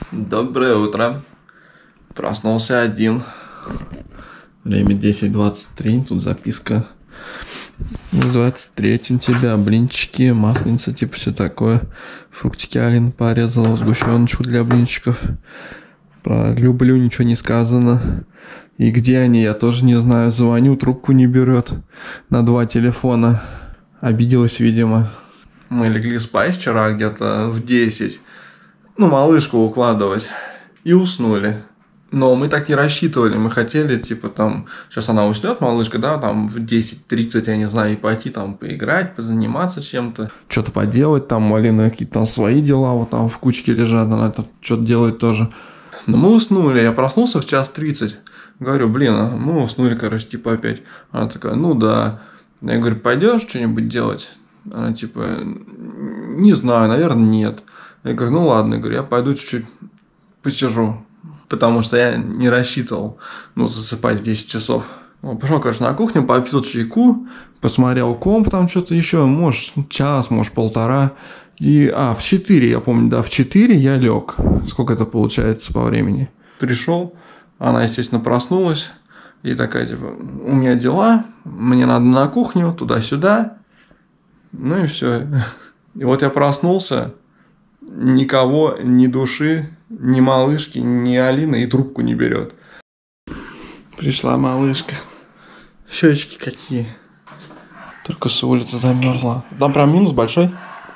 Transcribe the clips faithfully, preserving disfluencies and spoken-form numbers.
Доброе утро. Проснулся один. Время десять двадцать три. Тут записка. С двадцать третьим тебя. Блинчики, масленица, типа все такое. Фруктики Алина порезала, сгущеночку для блинчиков. Про люблю ничего не сказано. И где они, я тоже не знаю. Звоню, трубку не берет. На два телефона. Обиделась, видимо. Мы легли спать вчера где-то в десять. Ну, малышку укладывать. И уснули. Но мы так не рассчитывали. Мы хотели, типа, там... Сейчас она уснет, малышка, да, там в десять тридцать, я не знаю, и пойти там поиграть, позаниматься чем-то. Что-то поделать. Там у Алины какие-то там свои дела вот там в кучке лежат. Она там что-то делает тоже. Но мы уснули. Я проснулся в час тридцать. Говорю, блин, а мы уснули, короче, типа опять. Она такая, ну да. Я говорю, пойдешь что-нибудь делать? Она типа, не знаю, наверное, нет. Я говорю, ну ладно, я говорю, я пойду чуть-чуть посижу, потому что я не рассчитывал, ну, засыпать в десять часов. Пошел, конечно, на кухню, попил чайку, посмотрел комп, там что-то еще, может, час, может, полтора. И, а, в четыре, я помню, да, в четыре я лег. Сколько это получается по времени? Пришел, она, естественно, проснулась, и такая, типа, у меня дела, мне надо на кухню, туда-сюда. Ну и все. И вот я проснулся, никого, ни души, ни малышки, ни Алины, и трубку не берет. Пришла малышка. Щечки какие. Только с улицы замерзла. Там прям минус большой.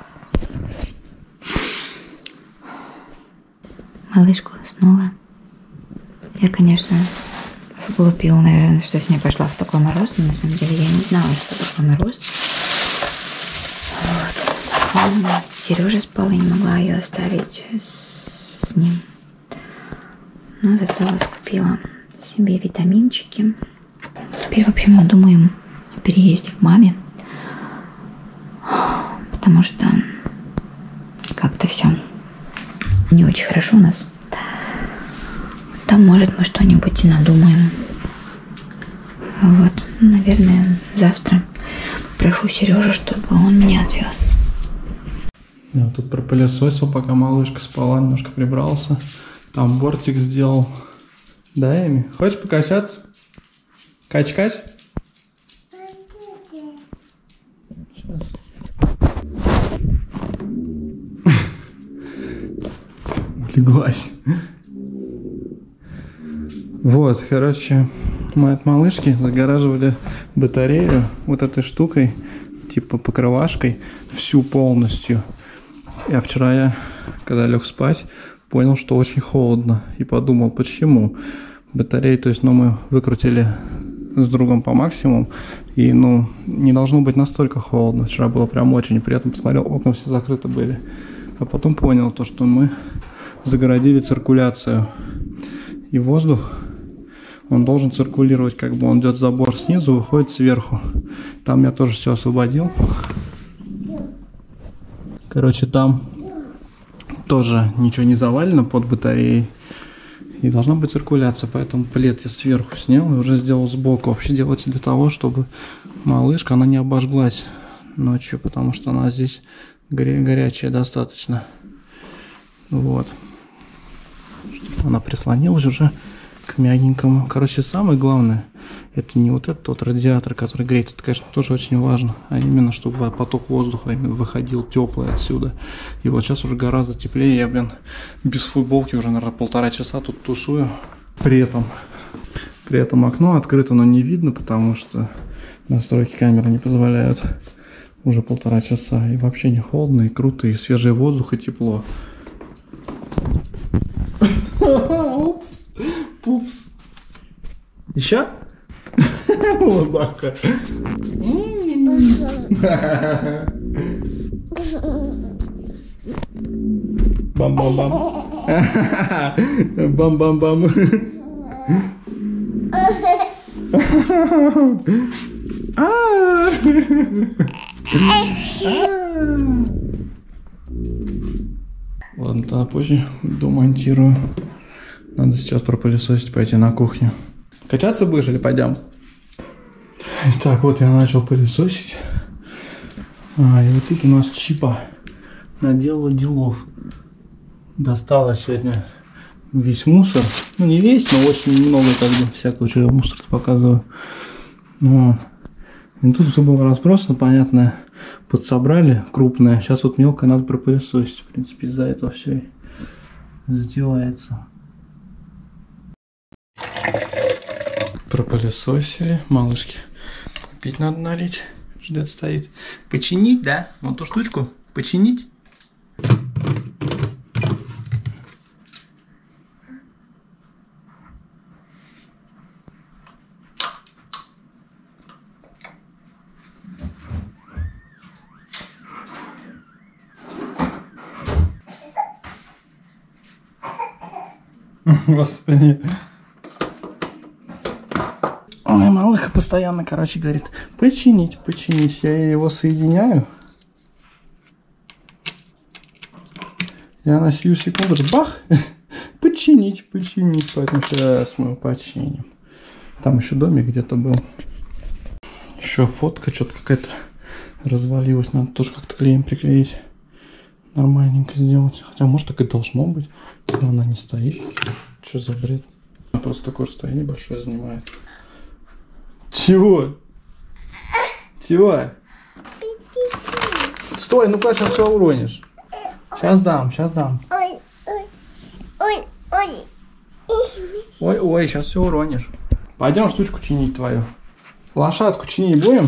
Малышка уснула. Я, конечно, сглупила, наверное, что с ней пошла в такой мороз, но на самом деле я не знала, что такое мороз. Вот. Сережа спал, я не могла ее оставить с, с ним. Но зато вот купила себе витаминчики. Теперь, в общем, мы думаем о переезде к маме. Потому что как-то все не очень хорошо у нас. Там, может, мы что-нибудь и надумаем. Вот, наверное, завтра прошу Сережу, чтобы он меня отвез. Я тут пропылесосил, пока малышка спала, немножко прибрался. Там бортик сделал. Да, Эми? Хочешь покачаться? Кач-кач? Сейчас. Улеглась. Вот, короче, мы от малышки загораживали батарею вот этой штукой, типа покрывашкой, всю полностью. А вчера я, когда лег спать, понял, что очень холодно. И подумал, почему. Батареи, то есть, ну, мы выкрутили с другом по максимуму. И, ну, не должно быть настолько холодно. Вчера было прям очень. При этом посмотрел, окна все закрыты были. А потом понял то, что мы загородили циркуляцию. И воздух, он должен циркулировать, как бы он идет забор снизу, выходит сверху. Там я тоже все освободил. Короче, там тоже ничего не завалено под батареей. И должна быть циркуляция. Поэтому плед я сверху снял и уже сделал сбоку. Вообще делается для того, чтобы малышка, она не обожглась ночью. Потому что она здесь горя- горячая достаточно. Вот. Она прислонилась уже к мягенькому. Короче, самое главное, это не вот этот вот радиатор, который греет. Это, конечно, тоже очень важно. А именно, чтобы поток воздуха именно выходил теплый отсюда. И вот сейчас уже гораздо теплее. Я, блин, без футболки уже, наверное, полтора часа тут тусую. При этом, при этом окно открыто, но не видно, потому что настройки камеры не позволяют. Уже полтора часа. И вообще не холодно, и круто, и свежий воздух, и тепло. Упс. Пупс. Еще? Лобака. Бам-бам-бам. Бам-бам-бам. Ладно, тогда позже домонтирую. Надо сейчас пропылесосить, пойти на кухню. Качаться будешь или пойдем? Так, вот я начал пылесосить. А, и вот тут у нас Чипа наделала делов. Достала сегодня весь мусор. Ну, не весь, но очень много как бы всякого чего мусор показываю. Вот. И тут все было разбросано, понятно, подсобрали крупное. Сейчас вот мелкое надо пропылесосить. В принципе, из-за этого все и затевается. Пропылесосили. Малышки, пить надо налить. Ждет стоит. Починить, да? Вот ту штучку починить. Господи. Ой, малыха постоянно, короче, говорит, починить, починить. Я его соединяю. Я на сию секунду, бах, починить, починить. Поэтому сейчас мы починим. Там еще домик где-то был. Еще фотка что-то какая-то развалилась. Надо тоже как-то клеем приклеить. Нормальненько сделать. Хотя, может, так и должно быть. Но она не стоит. Что за бред? Она просто такое расстояние большое занимает. Чего? Чего? Стой, ну-ка, сейчас все уронишь. Сейчас дам, сейчас дам. Ой, ой, ой, ой. Ой, ой, сейчас все уронишь. Пойдем штучку чинить твою. Лошадку чинить будем?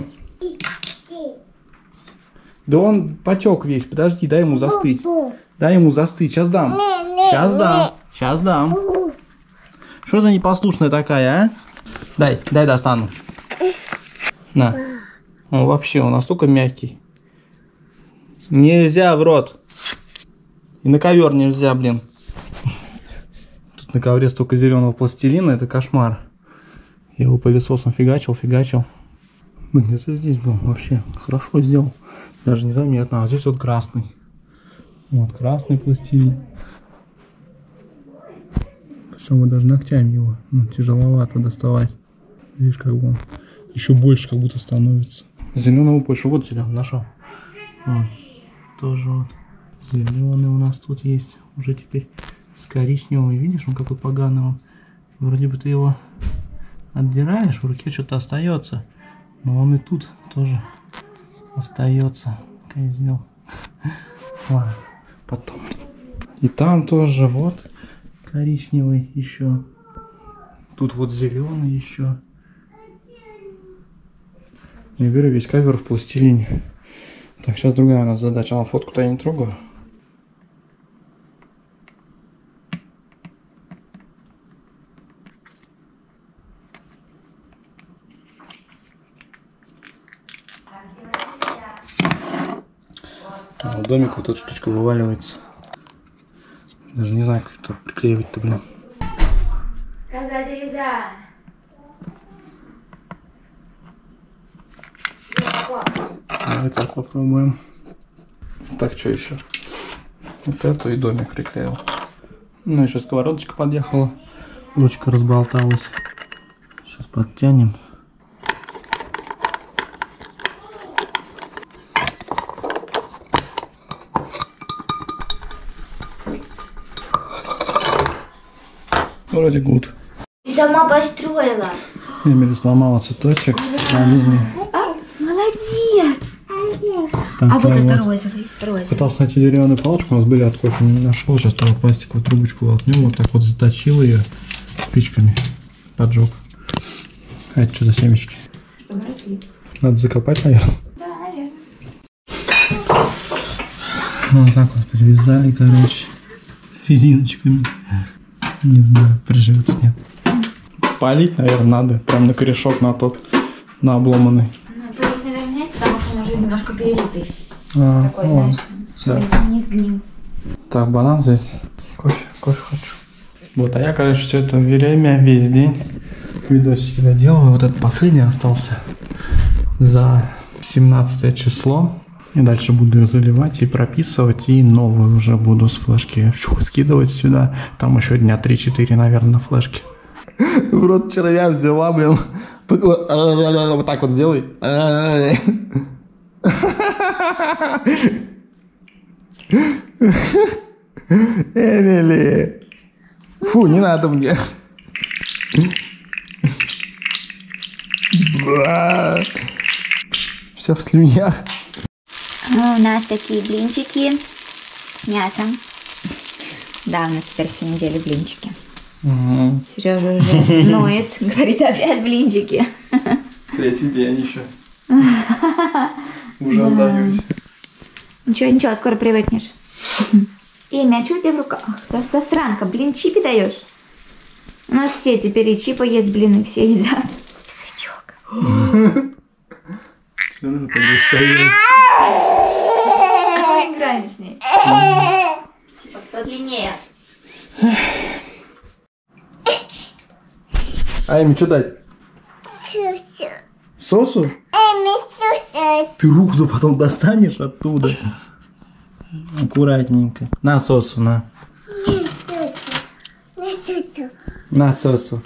Да он потек весь. Подожди, дай ему застыть. Дай ему застыть. Сейчас дам. Сейчас дам. Сейчас дам. Что за непослушная такая, а? Дай, дай достану. На. Он вообще, он настолько мягкий. Нельзя в рот. И на ковер нельзя, блин. Тут на ковре столько зеленого пластилина, это кошмар. Я его пылесосом фигачил, фигачил. Где-то здесь был вообще. Хорошо сделал. Даже незаметно. А здесь вот красный. Вот красный пластилин. Причем вот даже ногтями его ну, тяжеловато доставать. Видишь, как бы он еще больше как будто становится. Зеленого больше. Вот зеленый нашел. Вот. Тоже вот. Зеленый у нас тут есть. Уже теперь с коричневым. Видишь, он какой поганый он. Вроде бы ты его отдираешь, в руке что-то остается. Но он и тут тоже остается. Козел. Ладно, потом. И там тоже вот коричневый еще. Тут вот зеленый еще. Я беру весь ковер в пластилине. Так, сейчас другая у нас задача. А фотку-то я не трогаю. А, в домик вот эта штучка вываливается. Даже не знаю, как это приклеивать-то, блин. Давай так попробуем. Так, что еще? Вот эту и домик приклеил. Ну, еще сковородочка подъехала. Ручка разболталась. Сейчас подтянем. Вроде гуд. Сама построила. Эмили сломала цветочек. А, не, не. А, молодец. Так, а вот это вот. розовый, розовый. Пытался найти деревянную палочку, у нас были от кофе, не нашел. Сейчас тоже пластиковую трубочку воткнем, вот так вот заточил ее спичками, поджег. А это что за семечки? Чтобы росли. Надо закопать, наверное. Да, наверное. Вот так вот привязали, короче, резиночками. Не знаю, приживется, нет. Полить, наверное, надо. Прям на корешок, на тот, на обломанный. Ну, полить, наверное, нет, потому что он уже немножко перелитый. А, Такой, ну, знаешь, да. чтобы не сгнил. Так, банан взять. Кофе, кофе хочу. Вот, а я, короче, все это время, весь день видосики доделываю. Вот этот последний остался за семнадцатое число. И дальше буду ее заливать и прописывать. И новую уже буду с флешки скидывать сюда. Там еще дня три-четыре, наверное, на флешке. В рот червя взяла, блин. Вот так вот сделай. Эмили. Фу, не надо мне. Все в слюнях. У нас такие блинчики с мясом. Да, у нас теперь всю неделю блинчики. Угу. Сережа уже ноет, говорит, опять блинчики. Третий день еще. Уже сдаюсь. Ничего, ничего, скоро привыкнешь. Эми, а что у тебя в руках? Да сосранка, блин, чипи даешь? У нас все теперь и чипа есть, блины все едят. Язычок. Что надо так доставить? Играем с ней. Типа, кто длиннее? А Эми, что дать? Сосу? Ты руку потом достанешь оттуда. Аккуратненько. На сосу, на. На сосу.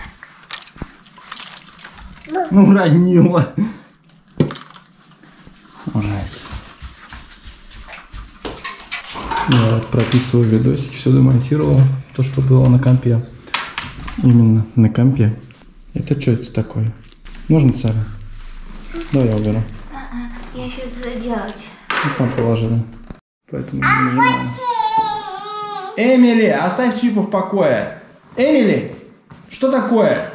Ну, ранила. Я вот прописывал видосики, все демонтировал. То, что было на компе. Именно на компе. Это что это такое? Можно, Царя? Давай я уберу. А-а, я еще буду делать. Ну, там положено. Поэтому не нажимаю. Эмили, оставь Чипа в покое. Эмили, что такое?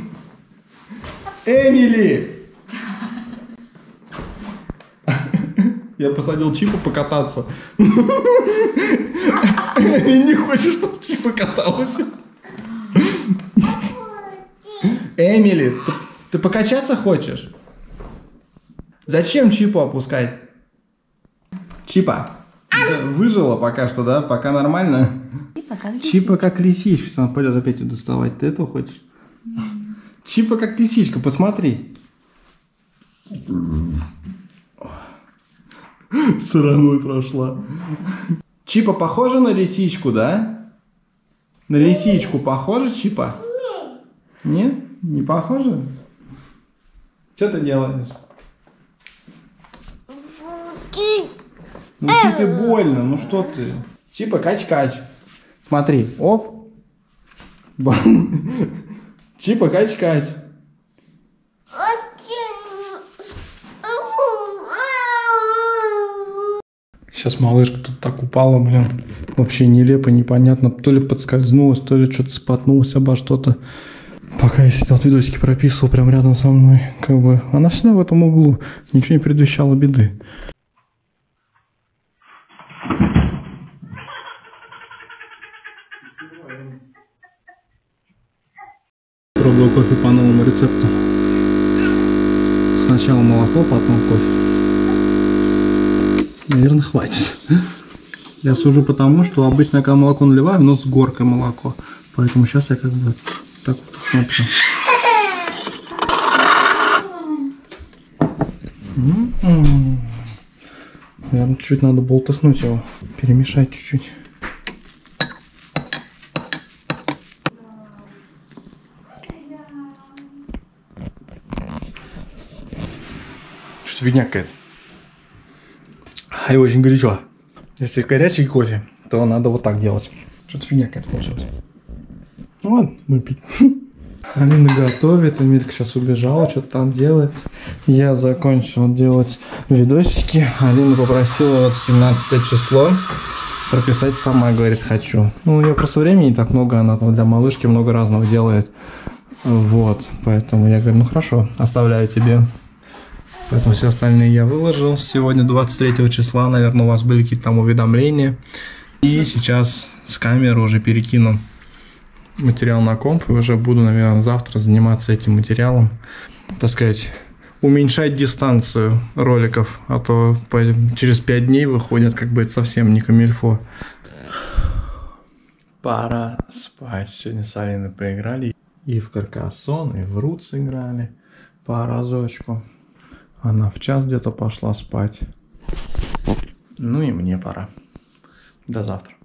Эмили! Я посадил Чипа покататься. Эмили не хочет, чтобы Чипа каталась. Эмили, ты, ты покачаться хочешь? Зачем Чипу опускать? Чипа, выжила пока что, да? Пока нормально? Чипа как лисичка. Чипа как лисичка. Сейчас она пойдет опять доставать. Ты этого хочешь? Чипа как лисичка, посмотри. Стороной прошла. Чипа похожа на лисичку, да? На лисичку похожа Чипа? Нет? Не похожа? Что ты делаешь? Ну Чипе больно, ну что ты? Чипа кач-кач. Смотри, оп. Чипа кач-кач. Сейчас малышка тут так упала, блин. Вообще нелепо, непонятно. То ли подскользнулась, то ли что-то споткнулась обо что-то. Пока я сидел, видосики прописывал прям рядом со мной. Как бы она всегда в этом углу. Ничего не предвещало беды. Пробую кофе по новому рецепту. Сначала молоко, потом кофе. Наверное, хватит. Я сужу потому, что обычно, когда молоко наливаю, но с горкой молоко. Поэтому сейчас я как бы так вот смотрю. Наверное, чуть-чуть надо болтыхнуть его. Перемешать чуть-чуть. Что-то фигня какая-то. И очень горячо. Если горячий кофе, то надо вот так делать. Что-то фигня какая-то получилась. Ну ладно, будем пить. Алина готовит, Эмилька сейчас убежала, что-то там делает. Я закончил делать видосики. Алина попросила вот семнадцатое число прописать сама, говорит, хочу. Ну, у нее просто времени не так много, она там для малышки много разного делает. Вот, поэтому я говорю, ну хорошо, оставляю тебе. Поэтому все остальные я выложил. Сегодня двадцать третьего числа, наверное, у вас были какие-то там уведомления. И сейчас с камеры уже перекину материал на комп. И уже буду, наверное, завтра заниматься этим материалом. Так сказать, уменьшать дистанцию роликов. А то через пять дней выходят, как бы это совсем не камильфо. Пора спать. Сегодня с Алиной поиграли. И в Каркассон, и в Рут сыграли по разочку. Она в час где-то пошла спать. Ну и мне пора. До завтра.